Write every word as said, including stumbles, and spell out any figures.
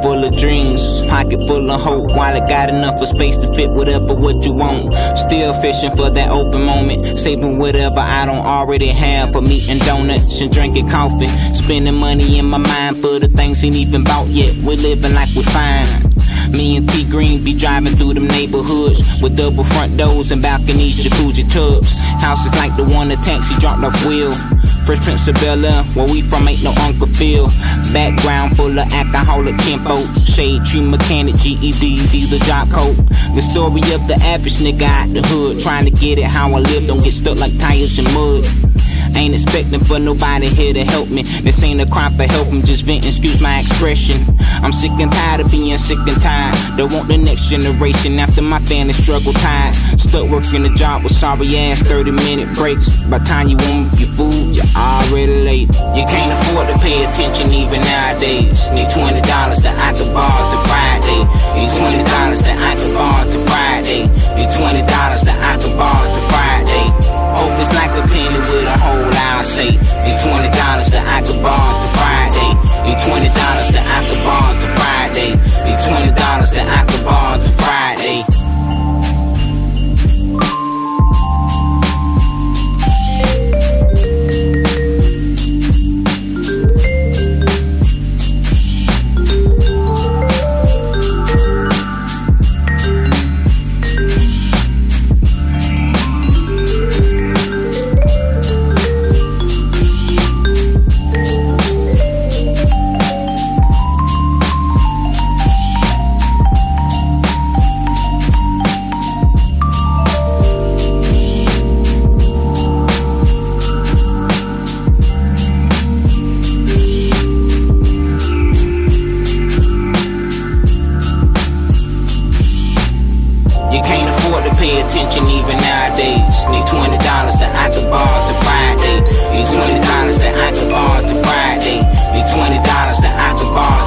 full of dreams, pocket full of hope. Wallet got enough of space to fit whatever what you want. Still fishing for that open moment, saving whatever I don't already have for meat and donuts and drinking coffee. Spending money in my mind for the things ain't even bought yet. We're living like we're fine. Me and T Green be driving through them neighborhoods with double front doors and balconies, jacuzzi tubs. Houses like the one the taxi dropped off wheel. Fresh Prince of Bel-Air, where we from ain't no Uncle Phil. Background full of alcoholic kinfolks, shade tree mechanic, G E Ds, either job coat. The story of the average nigga out the hood, trying to get it how I live, don't get stuck like tires in mud. Ain't expecting for nobody here to help me. This ain't a crime for help me, just vent, excuse my expression. I'm sick and tired of being sick and tired. Don't want the next generation after my family struggle tired. Stuck working a job with sorry ass thirty minute breaks. By the time you want your food, you're already late. You can't afford to pay attention even nowadays. Need twenty dollars that I could borrow to Friday. Need twenty dollars that I could borrow to Friday. Need twenty dollars that I could borrow to Friday. Hope it's like a penny with a hole, I'll say. Need twenty dollars that I could borrow to Friday. Need twenty dollars that I could borrow to Friday. Need twenty dollars that I could borrow to Friday. Pay attention even nowadays. Need twenty dollars that I could borrow to Friday. Need twenty dollars that I could borrow to Friday. Need twenty dollars that I could borrow